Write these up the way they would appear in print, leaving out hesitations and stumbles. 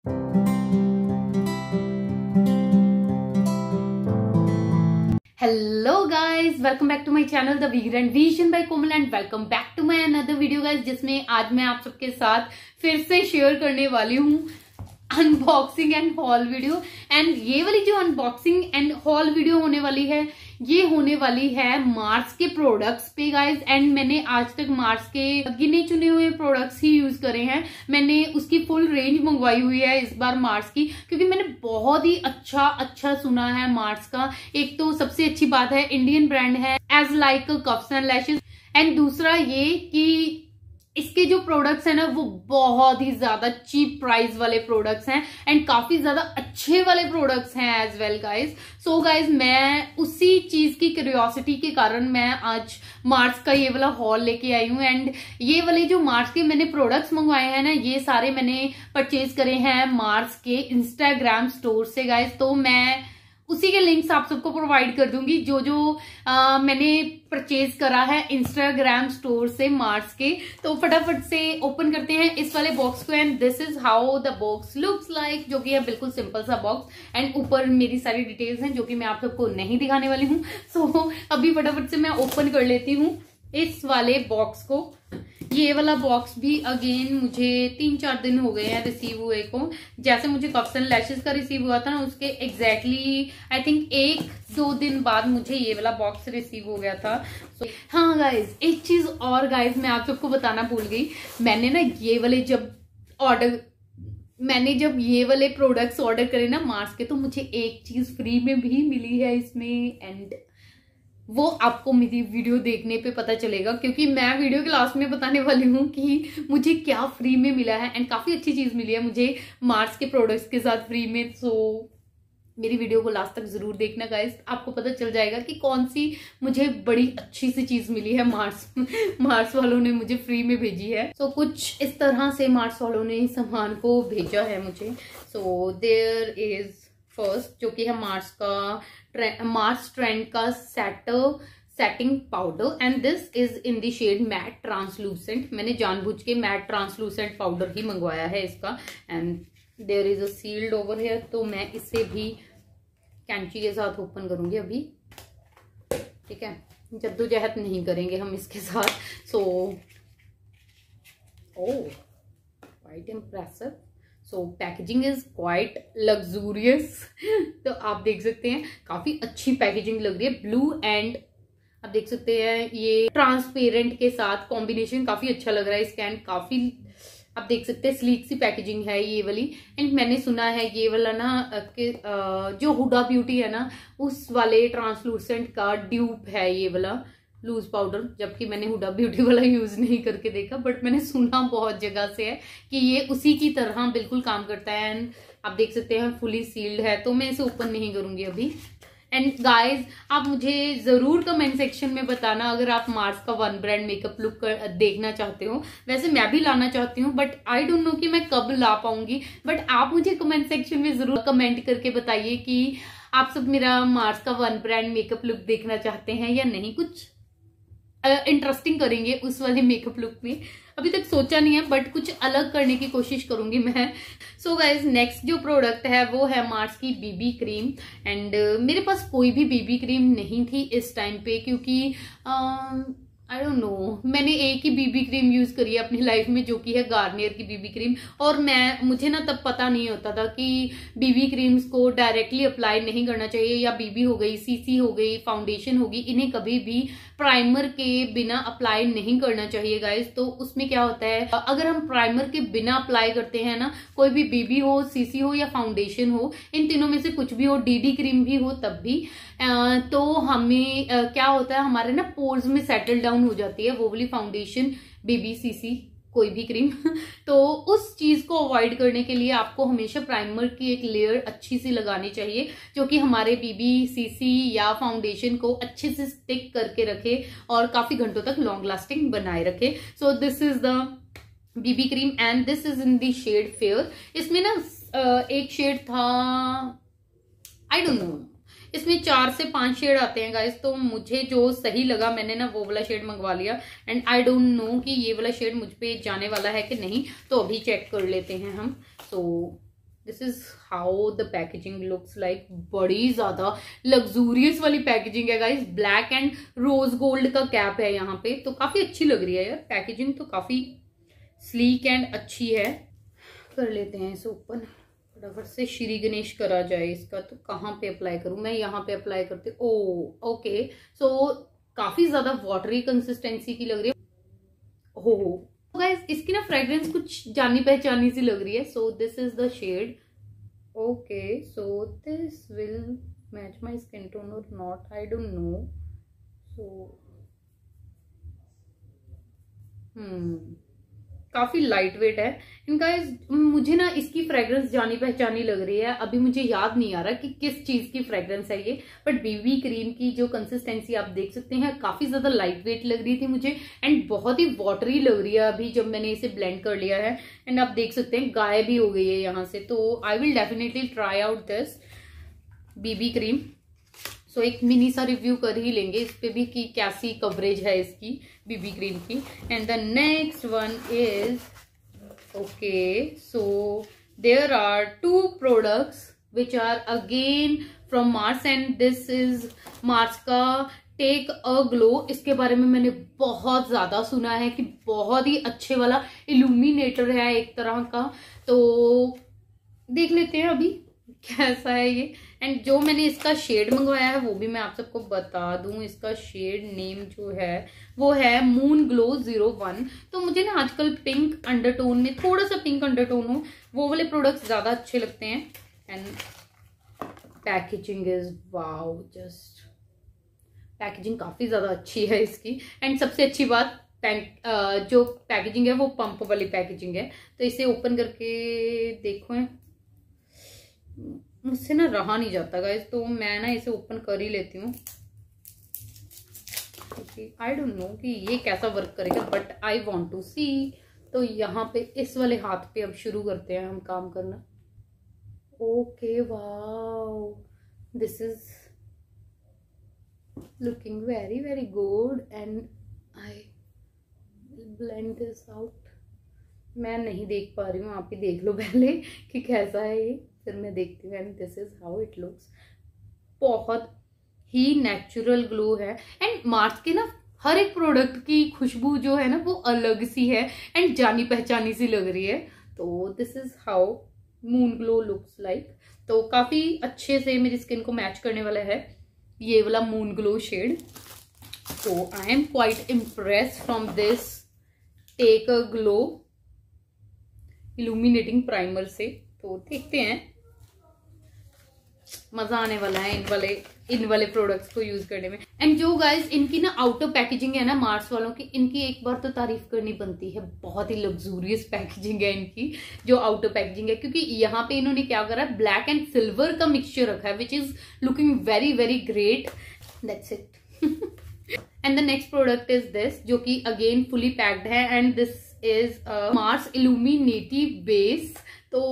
Hello guys, welcome back to my channel the vigor and vision by Komal and welcome back to my another video guys, जिसमें आज मैं आप सबके साथ फिर से शेयर करने वाली हूँ unboxing and haul video. And ये वाली जो अनबॉक्सिंग एंड हॉल वीडियो होने वाली है, ये होने वाली है मार्स के प्रोडक्ट्स पे गाइस। एंड मैंने आज तक मार्स के गिने चुने हुए प्रोडक्ट्स ही यूज करे हैं। मैंने उसकी फुल रेंज मंगवाई हुई है इस बार मार्स की, क्योंकि मैंने बहुत ही अच्छा सुना है मार्स का। एक तो सबसे अच्छी बात है, इंडियन ब्रांड है as like cuffs and lashes. And दूसरा ये कि इसके जो प्रोडक्ट्स हैं ना, वो बहुत ही ज्यादा चीप प्राइस वाले प्रोडक्ट्स हैं एंड काफी ज्यादा अच्छे वाले प्रोडक्ट्स हैं as well guys. So guys, मैं उसी चीज की क्यूरियोसिटी के कारण मैं आज मार्स का ये वाला हॉल लेके आई हूँ। एंड ये वाले जो मार्स के मैंने प्रोडक्ट्स मंगवाए हैं ना, ये सारे मैंने परचेज करे हैं मार्स के इंस्टाग्राम स्टोर से गाइज। तो मैं उसी के लिंक्स आप सबको प्रोवाइड कर दूंगी जो मैंने परचेज करा है इंस्टाग्राम स्टोर से मार्स के। तो फटाफट से ओपन करते हैं इस वाले बॉक्स को। And this is how the box looks like, जो कि है बिल्कुल सिंपल सा बॉक्स। एंड ऊपर मेरी सारी डिटेल्स हैं जो कि मैं आप सबको नहीं दिखाने वाली हूँ। सो अभी फटाफट से मैं ओपन कर लेती हूँ इस वाले बॉक्स को। ये वाला बॉक्स भी अगेन मुझे 3-4 दिन हो गए हैं रिसीव हुए को। जैसे मुझे कफ्स एंड लैशेस का रिसीव हुआ था ना, उसके एग्जैक्टली आई थिंक 1-2 दिन बाद मुझे ये वाला बॉक्स रिसीव हो गया था। हाँ गाइज, एक चीज और गाइज मैं आप सबको बताना भूल गई। मैंने ना जब ये वाले प्रोडक्ट्स ऑर्डर करे ना मार्स के, तो मुझे एक चीज फ्री में भी मिली है इसमें। एंड वो आपको मेरी वीडियो देखने पे पता चलेगा, क्योंकि मैं वीडियो के लास्ट में बताने वाली हूँ कि मुझे क्या फ्री में मिला है। एंड काफी अच्छी चीज मिली है मुझे मार्स के प्रोडक्ट्स के साथ फ्री में। सो मेरी वीडियो को लास्ट तक जरूर देखना गाइस, आपको पता चल जाएगा कि कौन सी मुझे बड़ी अच्छी सी चीज मिली है मार्स वालों ने मुझे फ्री में भेजी है। सो कुछ इस तरह से मार्स वालों ने सामान को भेजा है मुझे। सो देयर इज फर्स्ट, जो कि है मार्स ट्रेंड का setting powder. And this is in the shade matte translucent. मैंने जानबूझ के मैट ट्रांसलूसेंट पाउडर ही मंगवाया है इसका। And there is a sealed over here, तो मैं इसे भी कैंची के साथ ओपन करूंगी अभी। ठीक है, जद्दोजहद नहीं करेंगे हम इसके साथ। So quite impressive. So packaging is quite luxurious. तो आप देख सकते हैं काफी अच्छी पैकेजिंग लग रही है। ब्लू एंड आप देख सकते हैं ये ट्रांसपेरेंट के साथ कॉम्बिनेशन काफी अच्छा लग रहा है इसका। एंड काफी आप देख सकते हैं स्लीक सी पैकेजिंग है ये वाली। एंड मैंने सुना है ये वाला ना जो हुडा ब्यूटी है ना, उस वाले ट्रांसलूसेंट का ड्यूप है ये वाला लूज पाउडर। जबकि मैंने हुडा ब्यूटी वाला यूज नहीं करके देखा, बट मैंने सुना बहुत जगह से है कि ये उसी की तरह बिल्कुल काम करता है। एंड आप देख सकते हैं फुली सील्ड है, तो मैं इसे ओपन नहीं करूंगी अभी। एंड गाइज, आप मुझे जरूर कमेंट सेक्शन में बताना अगर आप मार्स का वन ब्रांड मेकअप लुक देखना चाहते हो। वैसे मैं भी लाना चाहती हूँ, बट आई डोंट नो कि मैं कब ला पाऊंगी। बट आप मुझे कमेंट सेक्शन में जरूर कमेंट करके बताइए कि आप सब मेरा मार्स का वन ब्रांड मेकअप लुक देखना चाहते हैं या नहीं। कुछ इंटरेस्टिंग करेंगे उस वाले मेकअप लुक में। अभी तक सोचा नहीं है, बट कुछ अलग करने की कोशिश करूंगी मैं। सो गाइज, नेक्स्ट जो प्रोडक्ट है वो है मार्स की बीबी क्रीम। एंड मेरे पास कोई भी बीबी क्रीम नहीं थी इस टाइम पे, क्योंकि आई डोंट नो, मैंने एक ही बीबी क्रीम यूज करी है अपनी लाइफ में, जो कि है गार्नियर की बीबी क्रीम। और मुझे ना तब पता नहीं होता था कि बीबी क्रीम्स को डायरेक्टली अप्लाई नहीं करना चाहिए, या बीबी हो गई, सीसी हो गई, फाउंडेशन होगी, इन्हें कभी भी प्राइमर के बिना अप्लाई नहीं करना चाहिए गाइज। तो उसमें क्या होता है, अगर हम प्राइमर के बिना अप्लाई करते हैं ना, कोई भी बीबी हो, सीसी हो या फाउंडेशन हो, इन तीनों में से कुछ भी हो, डीडी क्रीम भी हो तब भी, तो हमें क्या होता है, हमारे ना पोर्स में सेटल डाउन हो जाती है वो वाली फाउंडेशन, बीबी, सीसी, कोई भी क्रीम। तो उस चीज को अवॉइड करने के लिए आपको हमेशा प्राइमर की एक लेयर अच्छी सी लगानी चाहिए, जो कि हमारे बीबी, सीसी या फाउंडेशन को अच्छे से स्टिक करके रखे और काफी घंटों तक लॉन्ग लास्टिंग बनाए रखे। So this is the BB cream and this is in the shade fair. इसमें ना एक शेड था, आई डोंट नो, इसमें 4 से 5 शेड आते हैं गाइस। तो मुझे जो सही लगा मैंने ना वो वाला शेड मंगवा लिया। एंड आई डोंट नो कि ये वाला शेड मुझ पे जाने वाला है कि नहीं, तो अभी चेक कर लेते हैं हम। So this is how the packaging looks like. बड़ी ज्यादा लग्जूरियस वाली पैकेजिंग है guys. Black and rose gold का कैप है यहाँ पे, तो काफी अच्छी लग रही है यार। पैकेजिंग तो काफी स्लीक एंड अच्छी है। कर लेते हैं इसे ओपन फटाफट से। श्री गणेश करा जाए इसका, तो कहाँ पे अप्लाई करूं मैं? यहाँ पे अप्लाई करते। ओ ओके, सो काफी ज्यादा वाटरी कंसिस्टेंसी की लग रही है। हो गाइस, इसकी ना फ्रेग्रेंस कुछ जानी पहचानी सी लग रही है। So this is the shade. Okay, so this will match my skin tone और not, I don't know. So काफी लाइट वेट है इनका। मुझे ना इसकी फ्रेग्रेंस जानी पहचानी लग रही है। अभी मुझे याद नहीं आ रहा कि किस चीज की फ्रेग्रेंस है ये, बट बीबी क्रीम की जो कंसिस्टेंसी आप देख सकते हैं काफी ज्यादा लाइट वेट लग रही थी मुझे, एंड बहुत ही वाटरी लग रही है अभी जब मैंने इसे ब्लेंड कर लिया है। एंड आप देख सकते हैं गायब भी हो गई है यहाँ से। तो I will definitely try out this BB cream. So एक मिनी सा रिव्यू कर ही लेंगे इस पे भी कि कैसी कवरेज है इसकी बीबी क्रीम की। And the next one is okay, so there are 2 products which are again from Mars, and this is Mars का टेक अ ग्लो। इसके बारे में मैंने बहुत ज्यादा सुना है कि बहुत ही अच्छे वाला इल्यूमिनेटर है एक तरह का। तो देख लेते हैं अभी कैसा है ये। एंड जो मैंने इसका शेड मंगवाया है वो भी मैं आप सबको बता दूं। इसका शेड नेम जो है वो है मून ग्लो 01। तो मुझे ना आजकल पिंक अंडरटोन में, थोड़ा सा पिंक अंडरटोन हो, वो वाले प्रोडक्ट्स ज्यादा अच्छे लगते हैं। And packaging is wow, just packaging काफी ज्यादा अच्छी है इसकी। एंड सबसे अच्छी बात जो पैकेजिंग है वो पंप वाली पैकेजिंग है। तो इसे ओपन करके देखो, मुझसे ना रहा नहीं जाता गाइस, तो मैं ना इसे ओपन कर ही लेती हूँ। आई डोंट नो कि ये कैसा वर्क करेगा, but I want to see. तो यहाँ पे इस वाले हाथ पे अब शुरू करते हैं हम काम करना। Okay wow, this is looking very very good and I blend this out. मैं नहीं देख पा रही हूँ, आप ही देख लो पहले कि कैसा है ये, फिर मैं देखती हूँ। And this is how it looks. बहुत ही नेचुरल ग्लो है। एंड मार्स के ना हर एक प्रोडक्ट की खुशबू जो है ना वो अलग सी है एंड जानी पहचानी सी लग रही है। तो this is how moon glow looks like. तो काफी अच्छे से मेरी स्किन को मैच करने वाला है ये वाला मून ग्लो शेड। तो I am quite impressed from this take a glow illuminating primer से। तो देखते हैं, मजा आने वाला है इन वाले प्रोडक्ट्स को यूज करने में। एंड जो गाइस इनकी ना आउटर पैकेजिंग है ना मार्स वालों की, इनकी एक बार तो तारीफ करनी बनती है। बहुत ही लग्जूरियस पैकेजिंग है इनकी जो आउटर पैकेजिंग है, क्योंकि यहाँ पे इन्होंने क्या करा है, ब्लैक एंड सिल्वर का मिक्सचर रखा है which is looking very very great. That's it. And the next product is this, जो कि अगेन फुली पैक्ड है। And this is Mars illuminative base. तो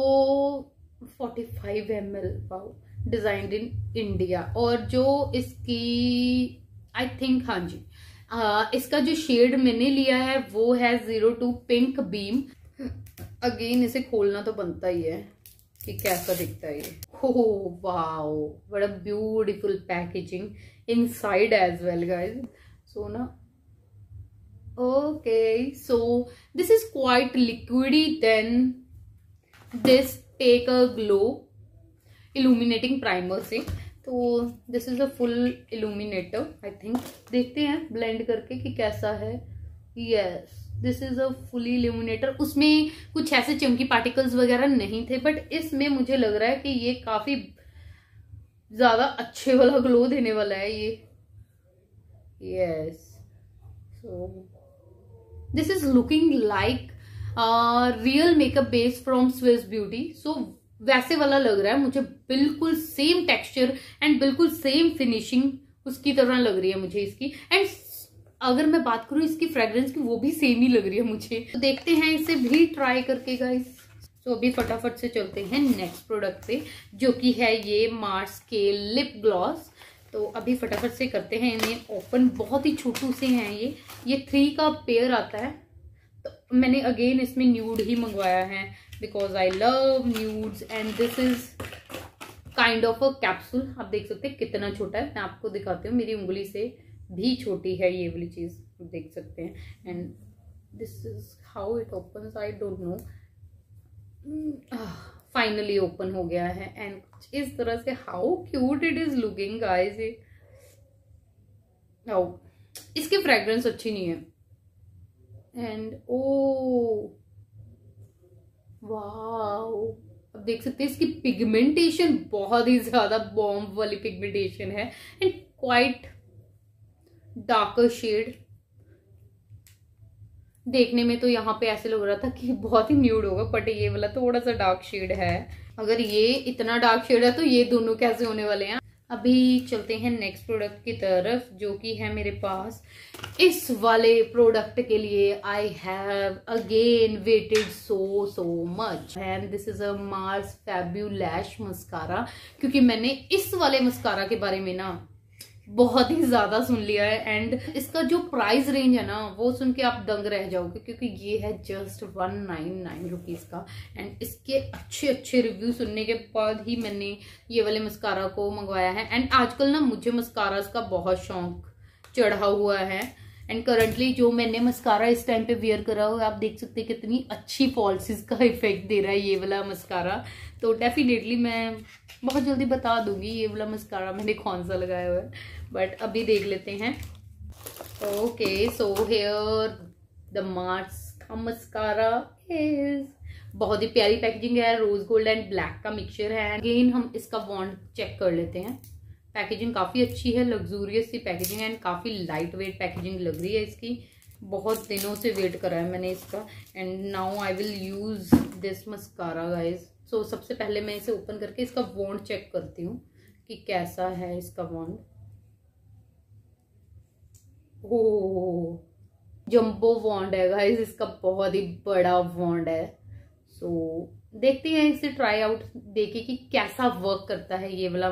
45 ml, wow, designed in India. और जो इसकी आई थिंक, हाँ जी, इसका जो शेड मैंने लिया है वो है 02 पिंक बीम। अगेन इसे खोलना तो बनता ही है कि कैसा दिखता है ये। हो वाओ, बड़ा beautiful packaging inside as well guys. So ना okay, so this is quite liquidy then this take a glow illuminating primer से। तो this is a full illuminator I think. देखते हैं ब्लेंड करके कि कैसा है। Yes, this is a fully illuminator. उसमें कुछ ऐसे चमकी पार्टिकल्स वगैरह नहीं थे, बट इसमें मुझे लग रहा है कि ये काफी ज्यादा अच्छे वाला ग्लो देने वाला है ये। Yes, so this is looking like real makeup base from Swiss beauty. So वैसे वाला लग रहा है मुझे, बिल्कुल सेम टेक्सचर एंड बिल्कुल सेम फिनिशिंग उसकी तरह लग रही है मुझे इसकी। एंड अगर मैं बात करूं इसकी फ्रेग्रेंस की, वो भी सेम ही लग रही है मुझे। तो देखते हैं इसे भी ट्राई करके गाइस। तो अभी फटाफट से चलते हैं नेक्स्ट प्रोडक्ट पे, जो कि है ये मार्स के लिप ग्लॉस। तो अभी फटाफट से करते हैं इन्हें ओपन। बहुत ही छोटू से हैं ये 3 का पेयर आता है। तो मैंने अगेन इसमें न्यूड ही मंगवाया है because I love nudes and this is kind of a capsule. आप देख सकते हैं कितना छोटा है, मैं आपको दिखाती हूँ, मेरी उंगली से भी छोटी है ये वाली चीज, देख सकते हैं। And this is how it opens, I don't know. Finally open हो गया है एंड इस तरह से how cute it is looking guys. ये इसकी फ्रेग्रेंस अच्छी नहीं है एंड ओ वाओ, अब देख सकते हैं इसकी पिगमेंटेशन बहुत ही ज्यादा बॉम्ब वाली पिगमेंटेशन है एंड क्वाइट डार्कर शेड। देखने में तो यहाँ पे ऐसे लग रहा था कि बहुत ही न्यूड होगा, बट ये वाला थोड़ा सा डार्क शेड है। अगर ये इतना डार्क शेड है तो ये दोनों कैसे होने वाले हैं। अभी चलते हैं नेक्स्ट प्रोडक्ट की तरफ, जो कि है मेरे पास इस वाले प्रोडक्ट के लिए I have again waited so much and this is a Mars fabulash mascara. क्योंकि मैंने इस वाले मस्कारा के बारे में ना बहुत ही ज्यादा सुन लिया है एंड इसका जो प्राइस रेंज है ना वो सुन के आप दंग रह जाओगे, क्योंकि ये है जस्ट 199 रुपीज का। एंड इसके अच्छे अच्छे रिव्यू सुनने के बाद ही मैंने ये वाले मस्कारा को मंगवाया है। एंड आजकल ना मुझे मस्कारा का बहुत शौक चढ़ा हुआ है एंड करंटली जो मैंने मस्कारा इस टाइम पे वियर करा हुआ है, आप देख सकते हैं कितनी अच्छी फॉल्सिस का इफेक्ट दे रहा है ये वाला मस्कारा। तो डेफिनेटली मैं बहुत जल्दी बता दूंगी ये वाला मस्कारा मैंने कौन सा लगाया हुआ है, बट अभी देख लेते हैं। Okay, so here the Mars का मस्कारा इज, बहुत ही प्यारी पैकेजिंग है, रोज गोल्ड एंड ब्लैक का मिक्सचर है। अगेन हम इसका वॉन्ड चेक कर लेते हैं। पैकेजिंग काफी अच्छी है, लग्जूरियस सी पैकेजिंग एंड काफी लाइट वेट पैकेजिंग लग रही है इसकी। बहुत दिनों से वेट करा है मैंने इसका and now I will use this mascara guys. So सबसे पहले मैं इसे ओपन करके इसका वॉन्ड चेक करती हूँ कि कैसा है इसका वॉन्ड। ओह, जंबो वॉन्ड है गाइज इसका, बहुत ही बड़ा वॉन्ड है। सो देखते हैं इसे ट्राई आउट, देखिए कि कैसा वर्क करता है ये वाला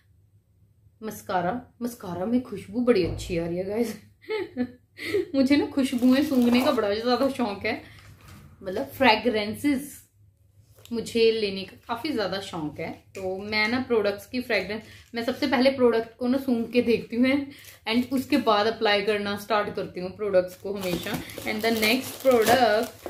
मस्कारा में खुशबू बड़ी अच्छी आ रही है गाइस। मुझे ना खुशबुएं सूंघने का बड़ा ज्यादा शौक है, मतलब फ्रेग्रेंसेस मुझे लेने का काफी ज्यादा शौक है। तो मैं ना प्रोडक्ट्स की फ्रेग्रेंस, मैं सबसे पहले प्रोडक्ट को ना सूंघ के देखती हूँ एंड उसके बाद अप्लाई करना स्टार्ट करती हूँ प्रोडक्ट्स को हमेशा। And the next product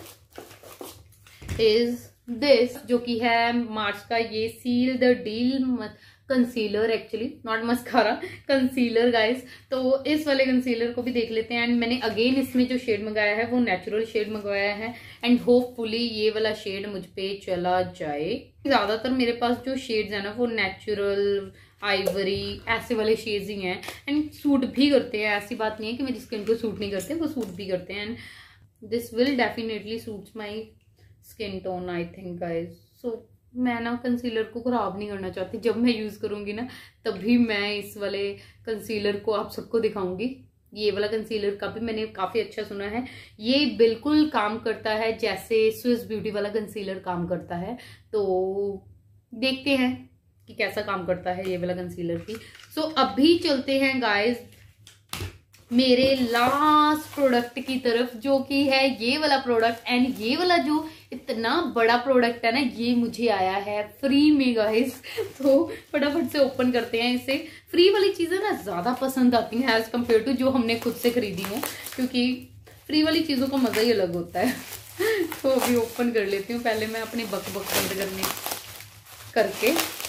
is this, जो कि है मार्स का ये seal the deal concealer, actually not mascara, concealer guys. तो इस वाले कंसीलर को भी देख लेते हैं एंड मैंने अगेन इसमें जो शेड मंगाया है वो नेचुरल शेड मंगवाया है एंड होपफुली ये वाला शेड मुझ पे चला जाए। ज्यादातर मेरे पास जो शेड्स है ना वो नेचुरल, आइवरी, ऐसे वाले शेड्स ही हैं एंड सूट भी करते हैं। ऐसी बात नहीं है कि मेरी स्किन को सूट नहीं करते, वो सूट भी करते हैं and this will definitely suits my skin tone I think guys. So मैं ना कंसीलर को खराब नहीं करना चाहती, जब मैं यूज करूंगी ना तभी मैं इस वाले कंसीलर को आप सबको दिखाऊंगी। ये वाला कंसीलर का भी मैंने काफी अच्छा सुना है, ये बिल्कुल काम करता है जैसे स्विस ब्यूटी वाला कंसीलर काम करता है। तो देखते हैं कि कैसा काम करता है ये वाला कंसीलर भी। सो अभी चलते हैं गाइज मेरे लास्ट प्रोडक्ट की तरफ, जो कि है ये वाला प्रोडक्ट। एंड ये वाला जो इतना बड़ा प्रोडक्ट है ना ये मुझे आया है फ्री में गाइस। तो फटाफट से ओपन करते हैं इसे। फ्री वाली चीजें ना ज्यादा पसंद आती हैं एज कम्पेयर टू जो हमने खुद से खरीदी हो, क्योंकि फ्री वाली चीजों का मजा ही अलग होता है। तो अभी ओपन कर लेती हूँ, पहले मैं अपनी बक बंद करके।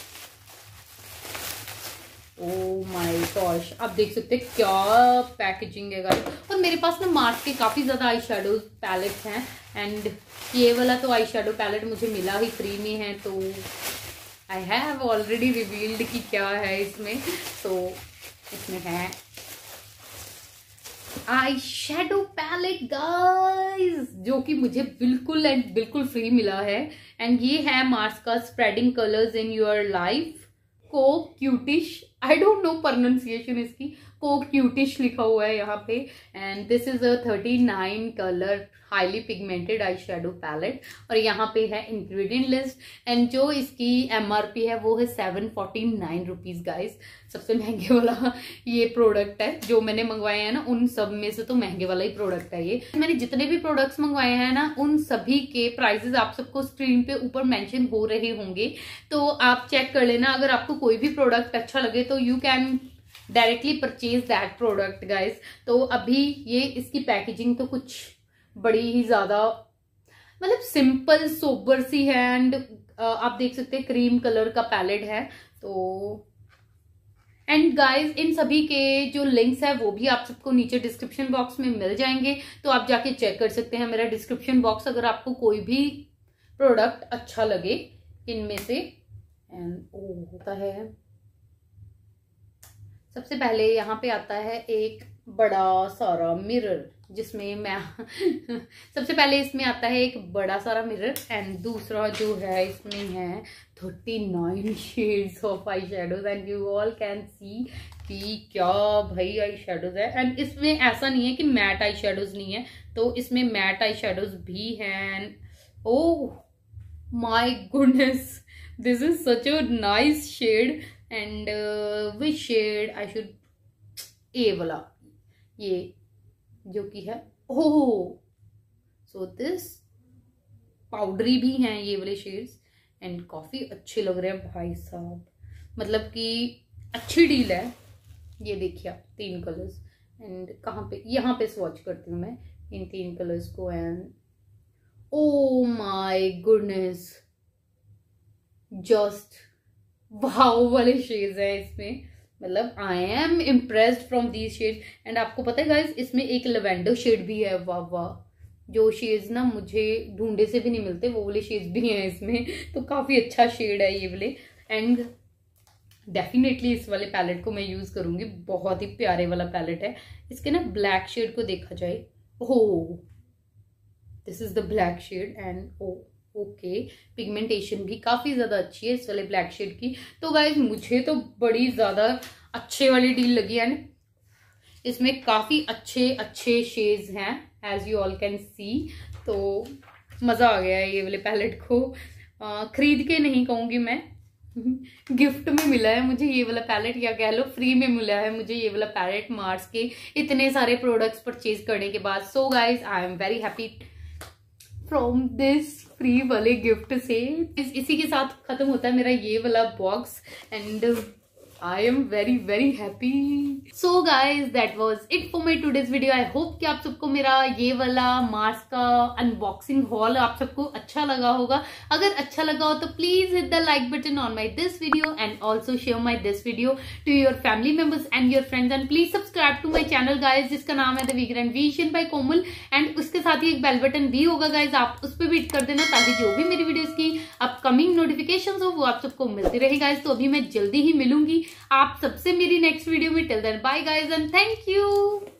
ओह माय गॉश, आप देख सकते हैं क्या पैकेजिंग है गाइस। और मेरे पास ना मार्स के काफी ज्यादा आई शेडो पैलेट्स हैं एंड ये वाला तो आई शेडो पैलेट मुझे मिला ही फ्री में है, तो आई हैव ऑलरेडी रिवील्ड कि क्या है इसमें। तो इसमें है आई शेडो पैलेट गाइस, जो कि मुझे बिल्कुल फ्री मिला है एंड ये है मार्स का spreading colours in your life coquettish, I don't know pronunciation इसकी, को क्यूटिश लिखा हुआ है यहाँ पे। And this is a 39 colour highly pigmented eye shadow palette. और यहाँ पे है इंग्रेडिएंट लिस्ट एंड जो इसकी MRP है वो है 749 रुपीज गाइज। सबसे महंगे वाला ये प्रोडक्ट है जो मैंने मंगवाए हैं ना, उन सब में से तो महंगे वाला ही प्रोडक्ट है ये। मैंने जितने भी प्रोडक्ट्स मंगवाए हैं ना उन सभी के प्राइसेस आप सबको स्क्रीन पे ऊपर मेंशन हो रहे होंगे, तो आप चेक कर लेना। अगर आपको कोई भी प्रोडक्ट अच्छा लगे तो you can directly purchase that product guys. तो अभी ये इसकी पैकेजिंग तो कुछ बड़ी ही ज्यादा मतलब सिंपल सोबर सी है एंड आप देख सकते हैं क्रीम कलर का पैलेट है। तो एंड गाइज इन सभी के जो लिंक्स है वो भी आप सबको नीचे डिस्क्रिप्शन बॉक्स में मिल जाएंगे, तो आप जाके चेक कर सकते हैं मेरा डिस्क्रिप्शन बॉक्स अगर आपको कोई भी प्रोडक्ट अच्छा लगे इनमें से। एंड होता है सबसे पहले यहाँ पे आता है एक बड़ा सारा मिरर जिसमें मैं सबसे पहले इसमें आता है एक बड़ा सारा मिरर एंड दूसरा जो है इसमें है 39 shades of eye shadows and you all can see कि क्या भाई आई शेडोज है। एंड इसमें ऐसा नहीं है कि मैट आई शेडोज नहीं है, तो इसमें मैट आई शेडोज भी हैं। Oh my goodness, this is such a nice shade and which shade I should, ए वाला ये जो कि है ओह सो दिस पाउडरी भी हैं ये वाले शेड्स एंड काफी अच्छे लग रहे हैं भाई साहब, मतलब कि अच्छी डील है। ये देखिए 3 कलर्स एंड कहाँ पे, यहाँ पे स्वॉच करती हूँ मैं इन 3 कलर्स को and oh my goodness just wow वाले शेड्स हैं इसमें, मतलब I am impressed from these shades. And आपको पता है गाइज इसमें एक लेवेंडर शेड भी है, वाह वाह, जो शेड्स ना मुझे ढूंढे से भी नहीं मिलते वो वाले शेड्स भी हैं इसमें, तो काफी अच्छा शेड है ये वाले। एंड डेफिनेटली इस वाले पैलेट को मैं यूज करूंगी, बहुत ही प्यारे वाला पैलेट है। इसके ना ब्लैक शेड को देखा जाए, oh this is the black shade and oh okay pigmentation भी काफी ज्यादा अच्छी है इस वाले ब्लैक शेड की। तो गाइज मुझे तो बड़ी ज्यादा अच्छे वाली डील लगी है, इसमें काफी अच्छे अच्छे शेड्स हैं as you all can see. तो मजा आ गया है ये वाले पैलेट को, खरीद के नहीं कहूंगी मैं, गिफ्ट में मिला है मुझे ये वाला पैलेट, या कह लो फ्री में मिला है मुझे ये वाला पैलेट मार्स के इतने सारे प्रोडक्ट्स परचेज करने के बाद। So guys I am very happy from this free वाले गिफ्ट से। इसी के साथ खत्म होता है मेरा ये वाला box and I am very very happy. So guys that was it for my today's video. I hope कि आप सबको मेरा ये वाला मार्स का अनबॉक्सिंग हॉल आप सबको अच्छा लगा होगा। अगर अच्छा लगा हो तो please hit the like button on my this video and also share my this video to your family members and your friends and please subscribe to my channel guys जिसका नाम है The Vegan Vision by Komal. And उसके साथ ही एक bell button भी होगा guys, आप उस पर भी हिट कर देना ताकि जो भी मेरी वीडियोस की अपकमिंग नोटिफिकेशंस हो वो आप सबको मिलती रहे गाइज। तो अभी मैं जल्दी ही मिलूंगी आप सबसे मेरी नेक्स्ट वीडियो में। Till then bye guys and thank you.